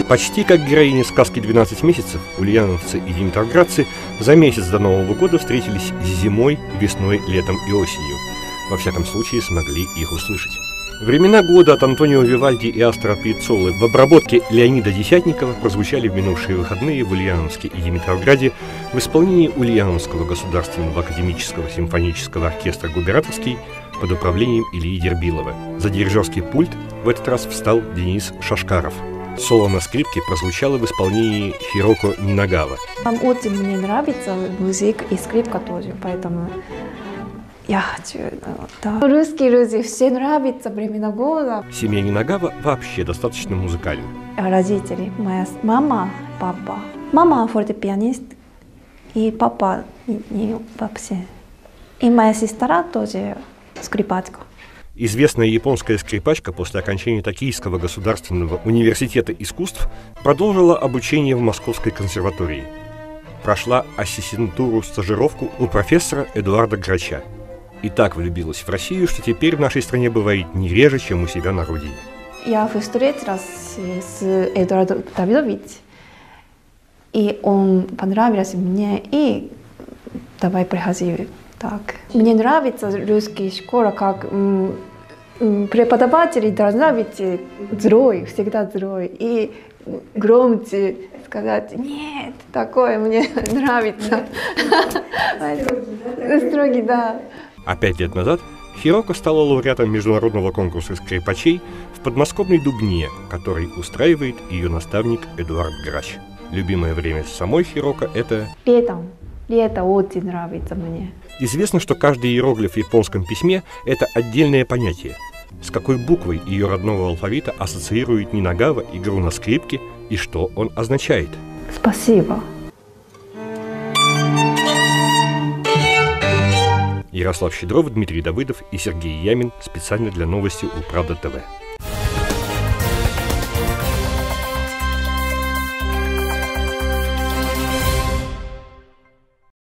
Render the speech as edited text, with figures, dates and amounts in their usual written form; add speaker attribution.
Speaker 1: Почти как героини сказки «12 месяцев», ульяновцы и димитровградцы за месяц до Нового года встретились зимой, весной, летом и осенью. Во всяком случае, смогли их услышать. Времена года от Антонио Вивальди и Астора Пьяццоллы в обработке Леонида Десятникова прозвучали в минувшие выходные в Ульяновске и Димитровграде в исполнении Ульяновского государственного академического симфонического оркестра «Губернаторский» под управлением Ильи Дербилова. За дирижерский пульт в этот раз встал Денис Шашкаров. Соло на скрипке прозвучало в исполнении Хироко Нинагава.
Speaker 2: Вам очень мне нравится музыка и скрипка тоже, поэтому я хочу, да. Русские люди, все нравится времена года.
Speaker 1: Семья Нинагава вообще достаточно музыкальна.
Speaker 2: Родители, моя мама, папа. Мама фортепианист, и папа не вообще. И моя сестра тоже скрипачка.
Speaker 1: Известная японская скрипачка после окончания Токийского государственного университета искусств продолжила обучение в Московской консерватории. Прошла ассистентуру-стажировку у профессора Эдуарда Грача. И так влюбилась в Россию, что теперь в нашей стране бывает не реже, чем у себя на родине.
Speaker 2: Я встретилась с Эдуардом Давидовичем, и он понравился мне, и давай приходи. Так. Мне нравится русская школа, как преподаватели должны быть злой, всегда злой, и громче сказать «нет», такое мне нравится. Строгий, да.
Speaker 1: А 5 лет назад Хироко стала лауреатом международного конкурса скрипачей в подмосковной Дубне, который устраивает ее наставник Эдуард Грач. Любимое время самой Хироко – это
Speaker 2: летом. Лето очень нравится мне.
Speaker 1: Известно, что каждый иероглиф в японском письме – это отдельное понятие. С какой буквой ее родного алфавита ассоциирует Нинагава игру на скрипке и что он означает?
Speaker 2: Спасибо.
Speaker 1: Ярослав Щедров, Дмитрий Давыдов и Сергей Ямин специально для новости Управда ТВ.